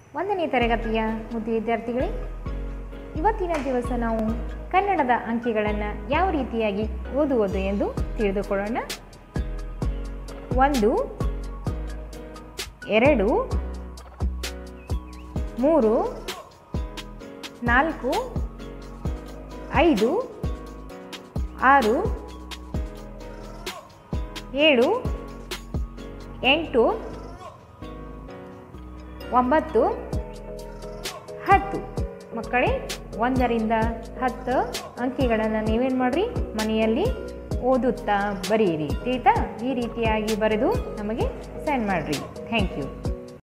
ಒಂದನೇ ತರಗತಿಯ ಮುದ್ದು ವಿದ್ಯಾರ್ಥಿಗಳೇ, ಇವತ್ತಿನ ದಿವಸ ನಾವು ಕನ್ನಡದ ಅಂಕಿಗಳನ್ನು ಯಾವ ರೀತಿಯಾಗಿ ಓದುವುದು ಎಂದು ತಿಳಿದುಕೊಳ್ಳೋಣ. 1 2 3 4 5 6 7 8 9 10. ಮಕ್ಕಳೇ, 1 ರಿಂದ 10 ಅಂಕಿಗಳನ್ನು ನೀವೇನು ಮಾಡಿರಿ, ಮನೆಯಲ್ಲಿ ಓದುತ್ತಾ ಬರೆಯಿರಿ. ತಿಳಿತಾ? ಈ ರೀತಿಯಾಗಿ ಬರೆದು ನಮಗೆ ಸೆಂಡ್ ಮಾಡಿರಿ. Thank you.